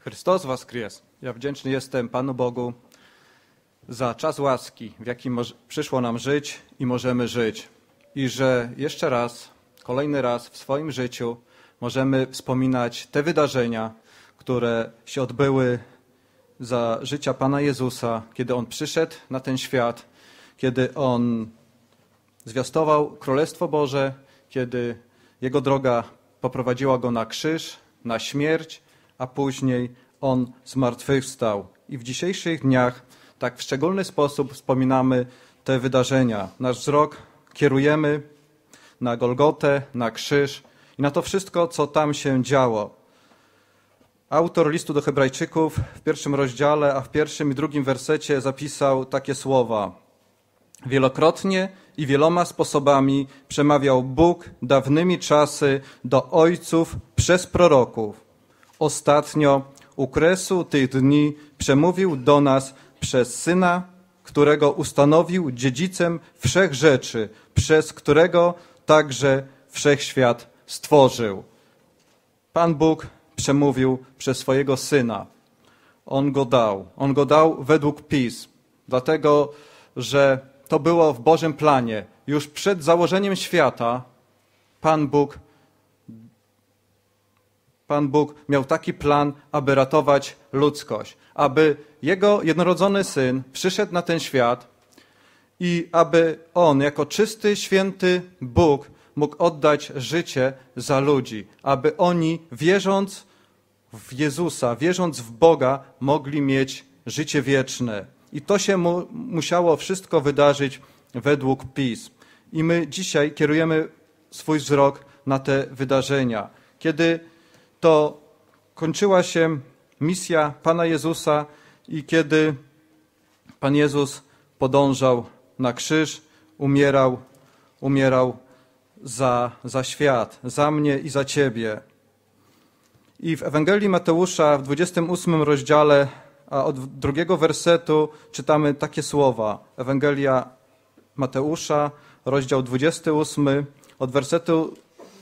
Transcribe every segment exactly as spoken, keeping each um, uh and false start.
Chrystus woskres. Ja wdzięczny jestem Panu Bogu za czas łaski, w jakim przyszło nam żyć i możemy żyć. I że jeszcze raz, kolejny raz w swoim życiu możemy wspominać te wydarzenia, które się odbyły za życia Pana Jezusa, kiedy On przyszedł na ten świat, kiedy On zwiastował Królestwo Boże, kiedy Jego droga poprowadziła Go na krzyż, na śmierć, a później On zmartwychwstał. I w dzisiejszych dniach tak w szczególny sposób wspominamy te wydarzenia. Nasz wzrok kierujemy na Golgotę, na krzyż i na to wszystko, co tam się działo. Autor listu do Hebrajczyków w pierwszym rozdziale, a w pierwszym i drugim wersecie zapisał takie słowa. Wielokrotnie i wieloma sposobami przemawiał Bóg dawnymi czasy do ojców przez proroków. Ostatnio u kresu tych dni przemówił do nas przez Syna, którego ustanowił dziedzicem wszech rzeczy, przez którego także wszechświat stworzył. Pan Bóg przemówił przez swojego Syna. On go dał. On go dał według pism, dlatego że to było w Bożym planie. Już przed założeniem świata Pan Bóg, Pan Bóg miał taki plan, aby ratować ludzkość, aby Jego jednorodzony Syn przyszedł na ten świat i aby On jako czysty, święty Bóg mógł oddać życie za ludzi, aby oni wierząc w Jezusa, wierząc w Boga, mogli mieć życie wieczne. I to się mu, musiało wszystko wydarzyć według pism. I my dzisiaj kierujemy swój wzrok na te wydarzenia. Kiedy to kończyła się misja Pana Jezusa i kiedy Pan Jezus podążał na krzyż, umierał, umierał za, za świat, za mnie i za Ciebie. I w Ewangelii Mateusza w dwudziestym ósmym rozdziale, a od drugiego wersetu czytamy takie słowa. Ewangelia Mateusza, rozdział dwudziesty ósmy, od wersetu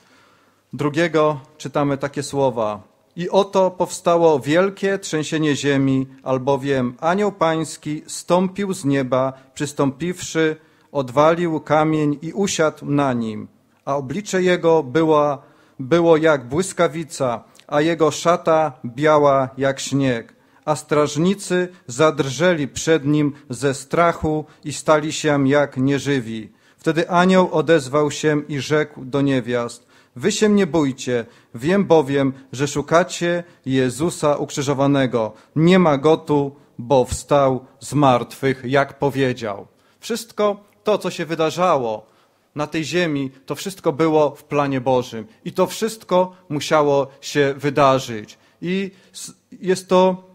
drugiego czytamy takie słowa. I oto powstało wielkie trzęsienie ziemi, albowiem anioł pański stąpił z nieba, przystąpiwszy, odwalił kamień i usiadł na nim. A oblicze jego była, było jak błyskawica, a jego szata biała jak śnieg. A strażnicy zadrżeli przed nim ze strachu i stali się jak nieżywi. Wtedy anioł odezwał się i rzekł do niewiast: Wy się nie bójcie, wiem bowiem, że szukacie Jezusa ukrzyżowanego. Nie ma go tu, bo wstał z martwych, jak powiedział. Wszystko to, co się wydarzało na tej ziemi, to wszystko było w planie Bożym. I to wszystko musiało się wydarzyć. I jest to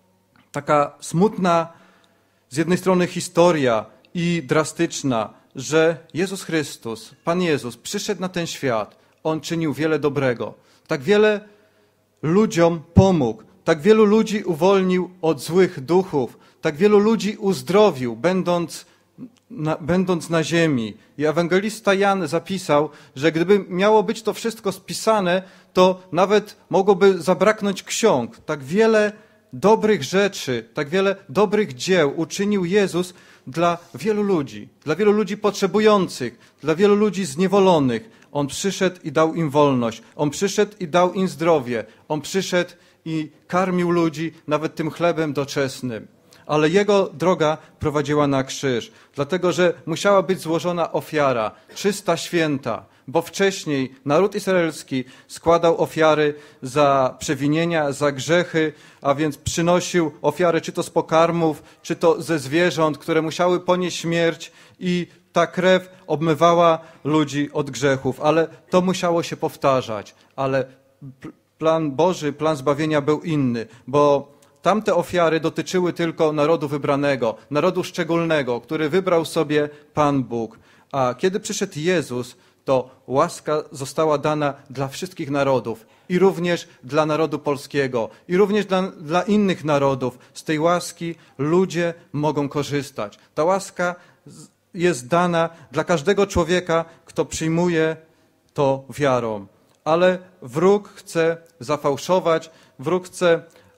taka smutna z jednej strony historia i drastyczna, że Jezus Chrystus, Pan Jezus, przyszedł na ten świat. On czynił wiele dobrego. Tak wiele ludziom pomógł. Tak wielu ludzi uwolnił od złych duchów. Tak wielu ludzi uzdrowił, będąc na, będąc na ziemi. I ewangelista Jan zapisał, że gdyby miało być to wszystko spisane, to nawet mogłoby zabraknąć ksiąg. Tak wiele dobrych rzeczy, tak wiele dobrych dzieł uczynił Jezus dla wielu ludzi, dla wielu ludzi potrzebujących, dla wielu ludzi zniewolonych. On przyszedł i dał im wolność. On przyszedł i dał im zdrowie. On przyszedł i karmił ludzi nawet tym chlebem doczesnym. Ale Jego droga prowadziła na krzyż, dlatego że musiała być złożona ofiara, czysta, święta, bo wcześniej naród izraelski składał ofiary za przewinienia, za grzechy, a więc przynosił ofiary czy to z pokarmów, czy to ze zwierząt, które musiały ponieść śmierć i ta krew obmywała ludzi od grzechów, ale to musiało się powtarzać. Ale plan Boży, plan zbawienia był inny, bo tamte ofiary dotyczyły tylko narodu wybranego, narodu szczególnego, który wybrał sobie Pan Bóg. A kiedy przyszedł Jezus, to łaska została dana dla wszystkich narodów i również dla narodu polskiego i również dla, dla innych narodów. Z tej łaski ludzie mogą korzystać. Ta łaska jest dana dla każdego człowieka, kto przyjmuje to wiarą. Ale wróg chce zafałszować, wróg chce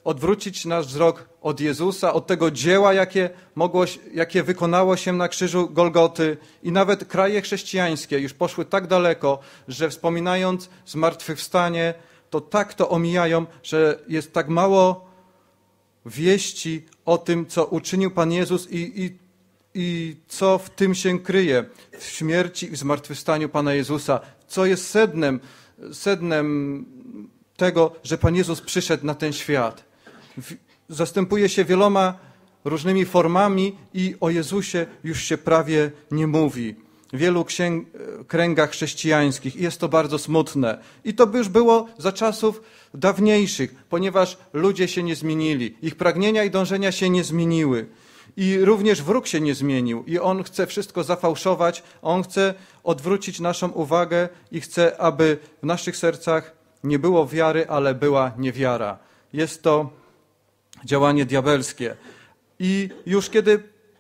odwrócić nasz wzrok od Jezusa, od tego dzieła, jakie, mogło, jakie wykonało się na krzyżu Golgoty. I nawet kraje chrześcijańskie już poszły tak daleko, że wspominając zmartwychwstanie, to tak to omijają, że jest tak mało wieści o tym, co uczynił Pan Jezus i, i, i co w tym się kryje, w śmierci i zmartwychwstaniu Pana Jezusa, co jest sednem, sednem tego, że Pan Jezus przyszedł na ten świat. Zastępuje się wieloma różnymi formami i o Jezusie już się prawie nie mówi w wielu księg, kręgach chrześcijańskich i jest to bardzo smutne. I to by już było za czasów dawniejszych, ponieważ ludzie się nie zmienili, ich pragnienia i dążenia się nie zmieniły. I również wróg się nie zmienił i on chce wszystko zafałszować, on chce odwrócić naszą uwagę i chce, aby w naszych sercach nie było wiary, ale była niewiara. Jest to działanie diabelskie. I już kiedy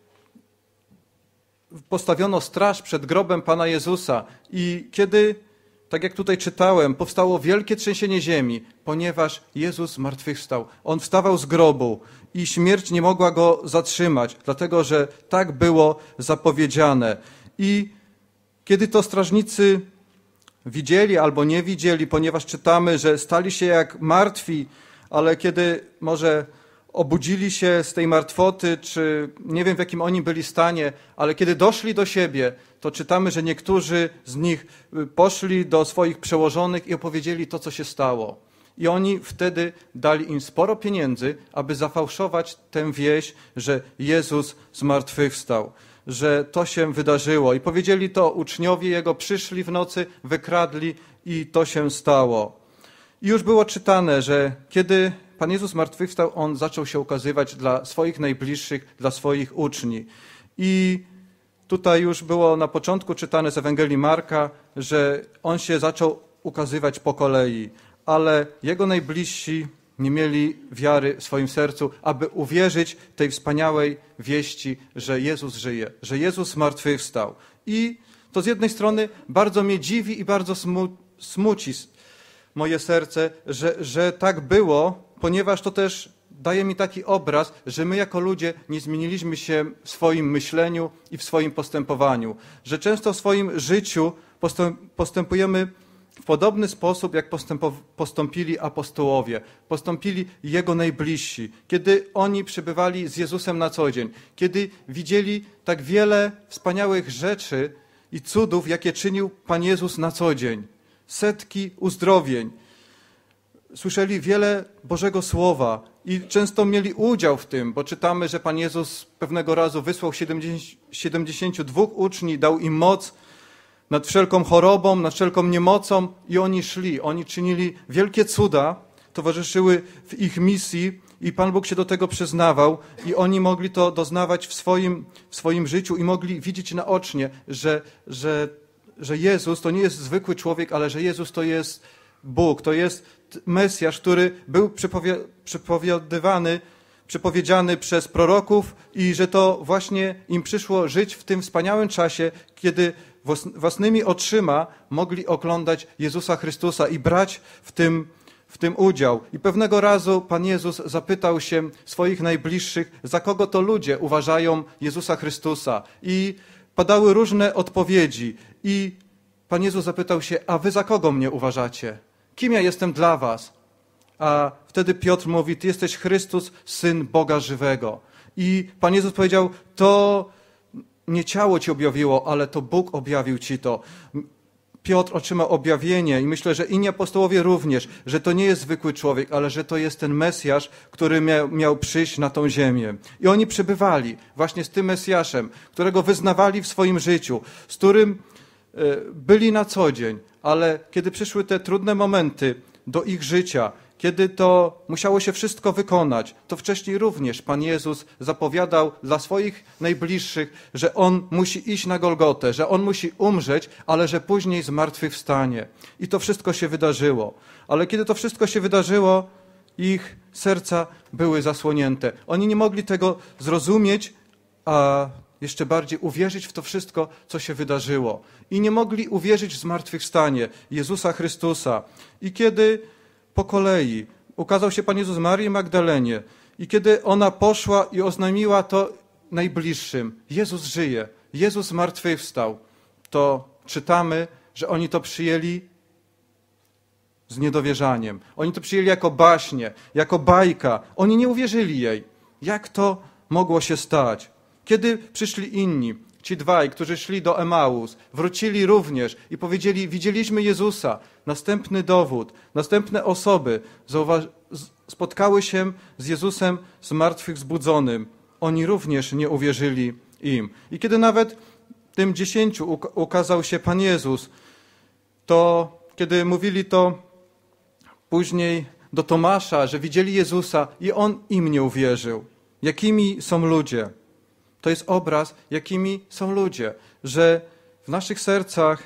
postawiono straż przed grobem Pana Jezusa i kiedy, tak jak tutaj czytałem, powstało wielkie trzęsienie ziemi, ponieważ Jezus zmartwychwstał. On wstawał z grobu i śmierć nie mogła go zatrzymać, dlatego że tak było zapowiedziane. I kiedy to strażnicy widzieli albo nie widzieli, ponieważ czytamy, że stali się jak martwi, ale kiedy może obudzili się z tej martwoty, czy nie wiem w jakim oni byli stanie, ale kiedy doszli do siebie, to czytamy, że niektórzy z nich poszli do swoich przełożonych i opowiedzieli to, co się stało. I oni wtedy dali im sporo pieniędzy, aby zafałszować tę wieść, że Jezus zmartwychwstał, że to się wydarzyło. I powiedzieli to uczniowie Jego, przyszli w nocy, wykradli i to się stało. I już było czytane, że kiedy Pan Jezus zmartwychwstał, On zaczął się ukazywać dla swoich najbliższych, dla swoich uczniów. I tutaj już było na początku czytane z Ewangelii Marka, że On się zaczął ukazywać po kolei, ale Jego najbliżsi nie mieli wiary w swoim sercu, aby uwierzyć tej wspaniałej wieści, że Jezus żyje, że Jezus zmartwychwstał. I to z jednej strony bardzo mnie dziwi i bardzo smuci moje serce, że, że tak było, ponieważ to też daje mi taki obraz, że my jako ludzie nie zmieniliśmy się w swoim myśleniu i w swoim postępowaniu. Że często w swoim życiu postępujemy w podobny sposób, jak postąpili apostołowie, postąpili Jego najbliżsi, kiedy oni przebywali z Jezusem na co dzień, kiedy widzieli tak wiele wspaniałych rzeczy i cudów, jakie czynił Pan Jezus na co dzień. Setki uzdrowień. Słyszeli wiele Bożego Słowa i często mieli udział w tym, bo czytamy, że Pan Jezus pewnego razu wysłał siedemdziesięciu dwóch uczniów, dał im moc nad wszelką chorobą, nad wszelką niemocą i oni szli, oni czynili wielkie cuda, towarzyszyły w ich misji i Pan Bóg się do tego przyznawał i oni mogli to doznawać w swoim, w swoim życiu i mogli widzieć naocznie, że, że, że Jezus to nie jest zwykły człowiek, ale że Jezus to jest Bóg, to jest Mesjasz, który był przepowiadywany, przepowiedziany przez proroków i że to właśnie im przyszło żyć w tym wspaniałym czasie, kiedy własnymi oczyma mogli oglądać Jezusa Chrystusa i brać w tym, w tym udział. I pewnego razu Pan Jezus zapytał się swoich najbliższych, za kogo to ludzie uważają Jezusa Chrystusa. I padały różne odpowiedzi. I Pan Jezus zapytał się, a wy za kogo mnie uważacie? Kim ja jestem dla was? A wtedy Piotr mówi, ty jesteś Chrystus, Syn Boga żywego. I Pan Jezus powiedział, to nie ciało ci objawiło, ale to Bóg objawił ci to. Piotr otrzymał objawienie i myślę, że inni apostołowie również, że to nie jest zwykły człowiek, ale że to jest ten Mesjasz, który miał, miał przyjść na tą ziemię. I oni przebywali właśnie z tym Mesjaszem, którego wyznawali w swoim życiu, z którym byli na co dzień, ale kiedy przyszły te trudne momenty do ich życia, kiedy to musiało się wszystko wykonać, to wcześniej również Pan Jezus zapowiadał dla swoich najbliższych, że On musi iść na Golgotę, że On musi umrzeć, ale że później zmartwychwstanie. I to wszystko się wydarzyło. Ale kiedy to wszystko się wydarzyło, ich serca były zasłonięte. Oni nie mogli tego zrozumieć, a jeszcze bardziej uwierzyć w to wszystko, co się wydarzyło. I nie mogli uwierzyć w zmartwychwstanie Jezusa Chrystusa. I kiedy po kolei ukazał się Pan Jezus Marii Magdalenie i kiedy ona poszła i oznajmiła to najbliższym, Jezus żyje, Jezus zmartwychwstał, to czytamy, że oni to przyjęli z niedowierzaniem. Oni to przyjęli jako baśnie, jako bajka. Oni nie uwierzyli jej. Jak to mogło się stać? Kiedy przyszli inni, ci dwaj, którzy szli do Emaus, wrócili również i powiedzieli, widzieliśmy Jezusa. Następny dowód, następne osoby spotkały się z Jezusem zmartwychwzbudzonym. Oni również nie uwierzyli im. I kiedy nawet tym dziesięciu ukazał się Pan Jezus, to kiedy mówili to później do Tomasza, że widzieli Jezusa i on im nie uwierzył. Jakimi są ludzie? To jest obraz, jakimi są ludzie, że w naszych sercach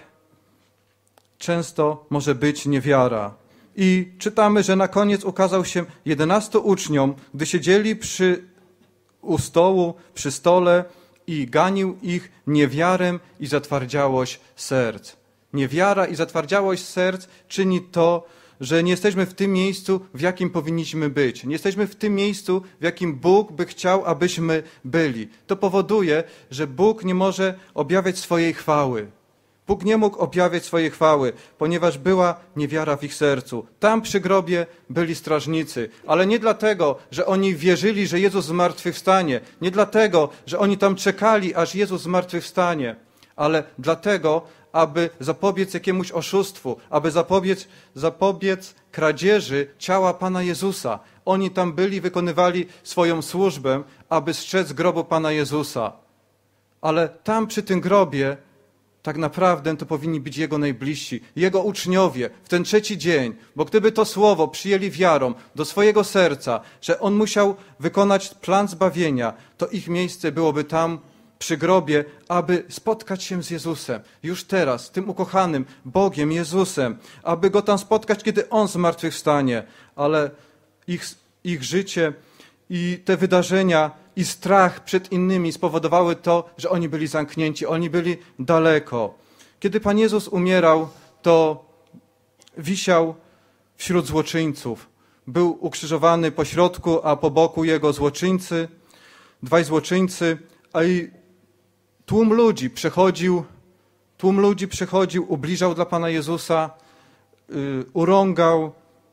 często może być niewiara. I czytamy, że na koniec ukazał się jedenastu uczniom, gdy siedzieli przy, u stołu, przy stole i ganił ich niewiarę i zatwardziałość serc. Niewiara i zatwardziałość serc czyni to, że nie jesteśmy w tym miejscu, w jakim powinniśmy być. Nie jesteśmy w tym miejscu, w jakim Bóg by chciał, abyśmy byli. To powoduje, że Bóg nie może objawiać swojej chwały. Bóg nie mógł objawiać swojej chwały, ponieważ była niewiara w ich sercu. Tam przy grobie byli strażnicy, ale nie dlatego, że oni wierzyli, że Jezus zmartwychwstanie. Nie dlatego, że oni tam czekali, aż Jezus zmartwychwstanie, ale dlatego, aby zapobiec jakiemuś oszustwu, aby zapobiec, zapobiec kradzieży ciała Pana Jezusa. Oni tam byli, wykonywali swoją służbę, aby strzec grobu Pana Jezusa. Ale tam przy tym grobie tak naprawdę to powinni być Jego najbliżsi, Jego uczniowie w ten trzeci dzień, bo gdyby to słowo przyjęli wiarą do swojego serca, że On musiał wykonać plan zbawienia, to ich miejsce byłoby tam przy grobie, aby spotkać się z Jezusem. Już teraz, tym ukochanym Bogiem, Jezusem, aby Go tam spotkać, kiedy On zmartwychwstanie. Ale ich, ich życie i te wydarzenia i strach przed innymi spowodowały to, że oni byli zamknięci, oni byli daleko. Kiedy Pan Jezus umierał, to wisiał wśród złoczyńców. Był ukrzyżowany po środku, a po boku Jego złoczyńcy, dwaj złoczyńcy, a i tłum ludzi przechodził, tłum ludzi przechodził, ubliżał dla Pana Jezusa, yy, urągał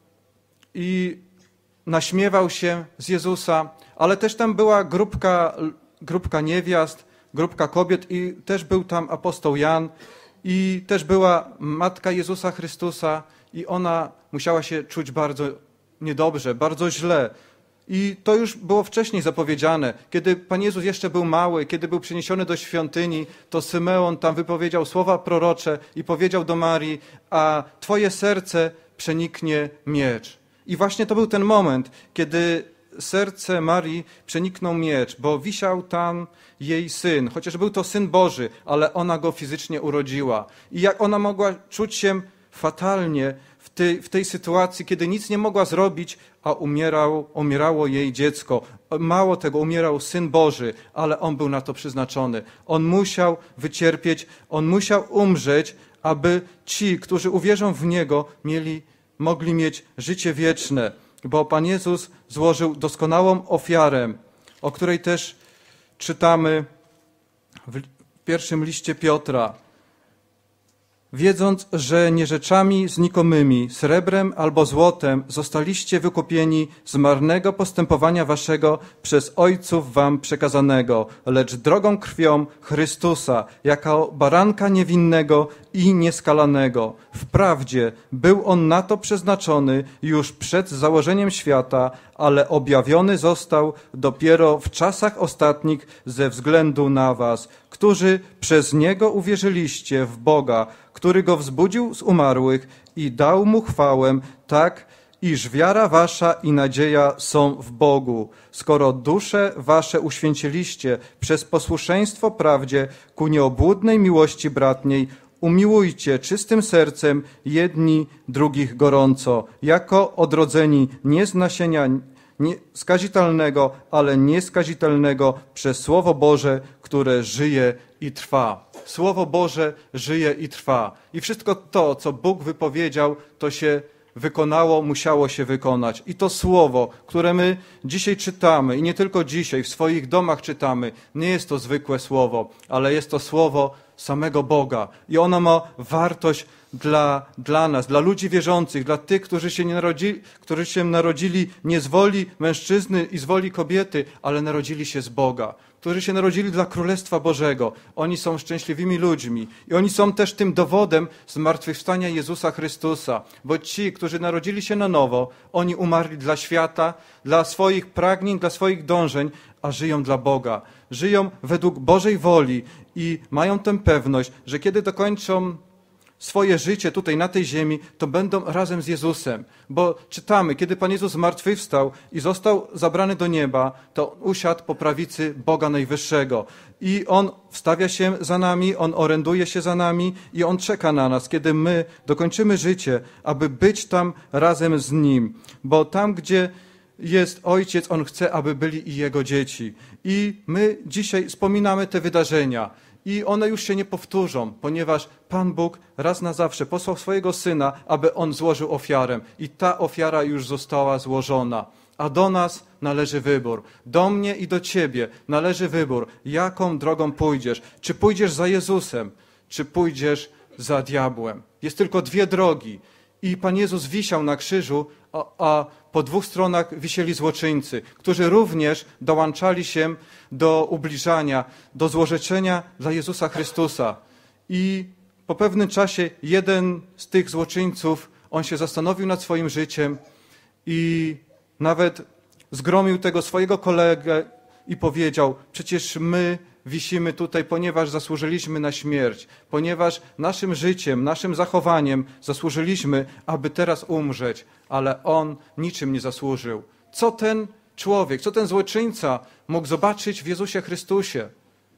i naśmiewał się z Jezusa, ale też tam była grupka, grupka niewiast, grupka kobiet i też był tam apostoł Jan i też była matka Jezusa Chrystusa i ona musiała się czuć bardzo niedobrze, bardzo źle. I to już było wcześniej zapowiedziane. Kiedy Pan Jezus jeszcze był mały, kiedy był przeniesiony do świątyni, to Symeon tam wypowiedział słowa prorocze i powiedział do Marii, a Twoje serce przeniknie miecz. I właśnie to był ten moment, kiedy serce Marii przeniknął miecz, bo wisiał tam jej syn, chociaż był to Syn Boży, ale ona go fizycznie urodziła. I jak ona mogła czuć się fatalnie w tej, w tej sytuacji, kiedy nic nie mogła zrobić, a umierał, umierało jej dziecko. Mało tego, umierał Syn Boży, ale on był na to przeznaczony. On musiał wycierpieć, on musiał umrzeć, aby ci, którzy uwierzą w Niego, mieli, mogli mieć życie wieczne. Bo Pan Jezus złożył doskonałą ofiarę, o której też czytamy w pierwszym liście Piotra. Wiedząc, że nie rzeczami znikomymi, srebrem albo złotem zostaliście wykupieni z marnego postępowania waszego przez ojców wam przekazanego, lecz drogą krwią Chrystusa, jako baranka niewinnego i nieskalanego. Wprawdzie był on na to przeznaczony już przed założeniem świata, ale objawiony został dopiero w czasach ostatnich ze względu na was, którzy przez Niego uwierzyliście w Boga, który Go wzbudził z umarłych i dał Mu chwałę, tak iż wiara wasza i nadzieja są w Bogu. Skoro dusze wasze uświęciliście przez posłuszeństwo prawdzie ku nieobłudnej miłości bratniej, umiłujcie czystym sercem jedni drugich gorąco, jako odrodzeni nie z nasienia skazitelnego, ale nieskazitelnego przez Słowo Boże, które żyje i trwa. Słowo Boże żyje i trwa. I wszystko to, co Bóg wypowiedział, to się wykonało, musiało się wykonać. I to słowo, które my dzisiaj czytamy, i nie tylko dzisiaj, w swoich domach czytamy, nie jest to zwykłe słowo, ale jest to słowo samego Boga. I ono ma wartość dla, dla nas, dla ludzi wierzących, dla tych, którzy się, nie narodzili, którzy się narodzili nie z woli mężczyzny i z woli kobiety, ale narodzili się z Boga, którzy się narodzili dla Królestwa Bożego. Oni są szczęśliwymi ludźmi i oni są też tym dowodem zmartwychwstania Jezusa Chrystusa, bo ci, którzy narodzili się na nowo, oni umarli dla świata, dla swoich pragnień, dla swoich dążeń, a żyją dla Boga. Żyją według Bożej woli i mają tę pewność, że kiedy dokończą swoje życie tutaj na tej ziemi, to będą razem z Jezusem. Bo czytamy, kiedy Pan Jezus zmartwychwstał i został zabrany do nieba, to usiadł po prawicy Boga Najwyższego. I On wstawia się za nami, On oręduje się za nami i On czeka na nas, kiedy my dokończymy życie, aby być tam razem z Nim. Bo tam, gdzie jest Ojciec, On chce, aby byli i Jego dzieci. I my dzisiaj wspominamy te wydarzenia. I one już się nie powtórzą, ponieważ Pan Bóg raz na zawsze posłał swojego Syna, aby On złożył ofiarę. I ta ofiara już została złożona. A do nas należy wybór. Do mnie i do Ciebie należy wybór. Jaką drogą pójdziesz? Czy pójdziesz za Jezusem, czy pójdziesz za diabłem? Jest tylko dwie drogi. I Pan Jezus wisiał na krzyżu, a, a po dwóch stronach wisieli złoczyńcy, którzy również dołączali się do ubliżania, do złorzeczenia dla Jezusa Chrystusa. I po pewnym czasie jeden z tych złoczyńców, on się zastanowił nad swoim życiem i nawet zgromił tego swojego kolegę i powiedział: przecież my wisimy tutaj, ponieważ zasłużyliśmy na śmierć, ponieważ naszym życiem, naszym zachowaniem zasłużyliśmy, aby teraz umrzeć, ale on niczym nie zasłużył. Co ten człowiek, co ten złoczyńca mógł zobaczyć w Jezusie Chrystusie?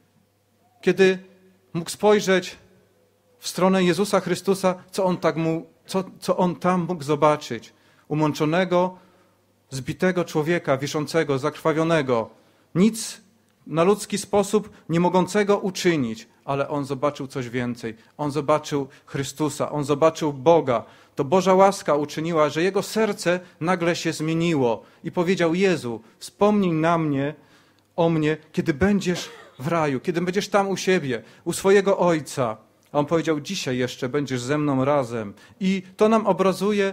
Kiedy mógł spojrzeć w stronę Jezusa Chrystusa, co on, tak mu, co, co on tam mógł zobaczyć? Umączonego, zbitego człowieka, wiszącego, zakrwawionego. Nic na ludzki sposób nie mogącego uczynić, ale on zobaczył coś więcej. On zobaczył Chrystusa, on zobaczył Boga. To Boża łaska uczyniła, że jego serce nagle się zmieniło i powiedział: Jezu, wspomnij na mnie, o mnie, kiedy będziesz w raju, kiedy będziesz tam u siebie, u swojego Ojca. A on powiedział: dzisiaj jeszcze będziesz ze mną razem. I to nam obrazuje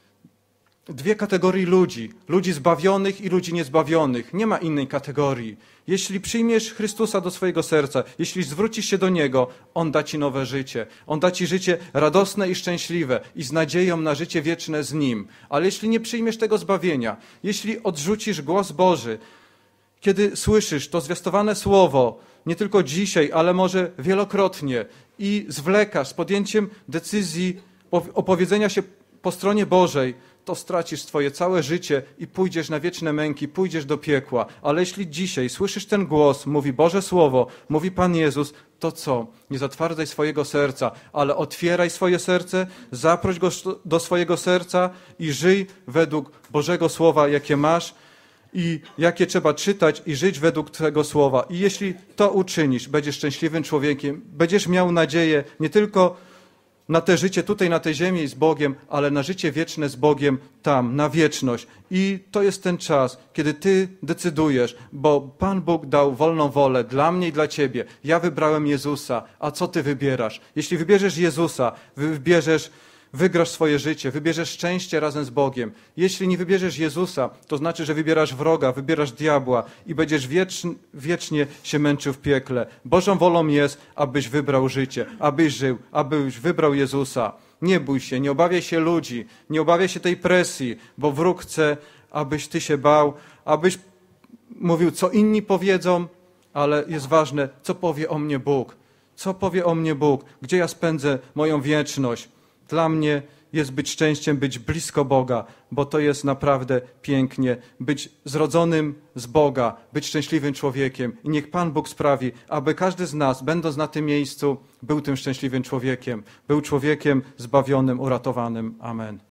dwie kategorie ludzi. Ludzi zbawionych i ludzi niezbawionych. Nie ma innej kategorii. Jeśli przyjmiesz Chrystusa do swojego serca, jeśli zwrócisz się do Niego, On da ci nowe życie. On da ci życie radosne i szczęśliwe i z nadzieją na życie wieczne z Nim. Ale jeśli nie przyjmiesz tego zbawienia, jeśli odrzucisz głos Boży, kiedy słyszysz to zwiastowane słowo, nie tylko dzisiaj, ale może wielokrotnie, i zwlekasz z podjęciem decyzji opowiedzenia się po stronie Bożej, to stracisz twoje całe życie i pójdziesz na wieczne męki, pójdziesz do piekła. Ale jeśli dzisiaj słyszysz ten głos, mówi Boże Słowo, mówi Pan Jezus, to co? Nie zatwardzaj swojego serca, ale otwieraj swoje serce, zaproś Go do swojego serca i żyj według Bożego Słowa, jakie masz i jakie trzeba czytać i żyć według tego Słowa. I jeśli to uczynisz, będziesz szczęśliwym człowiekiem, będziesz miał nadzieję nie tylko na te życie tutaj na tej ziemi z Bogiem, ale na życie wieczne z Bogiem tam, na wieczność. I to jest ten czas, kiedy ty decydujesz, bo Pan Bóg dał wolną wolę dla mnie i dla ciebie. Ja wybrałem Jezusa, a co ty wybierasz? Jeśli wybierzesz Jezusa, wybierzesz, wygrasz swoje życie, wybierzesz szczęście razem z Bogiem. Jeśli nie wybierzesz Jezusa, to znaczy, że wybierasz wroga, wybierasz diabła i będziesz wieczn, wiecznie się męczył w piekle. Bożą wolą jest, abyś wybrał życie, abyś żył, abyś wybrał Jezusa. Nie bój się, nie obawiaj się ludzi, nie obawiaj się tej presji, bo wróg chce, abyś ty się bał, abyś mówił, co inni powiedzą, ale jest ważne, co powie o mnie Bóg. Co powie o mnie Bóg? Gdzie ja spędzę moją wieczność? Dla mnie jest być szczęściem, być blisko Boga, bo to jest naprawdę pięknie, być zrodzonym z Boga, być szczęśliwym człowiekiem. I niech Pan Bóg sprawi, aby każdy z nas, będąc na tym miejscu, był tym szczęśliwym człowiekiem, był człowiekiem zbawionym, uratowanym. Amen.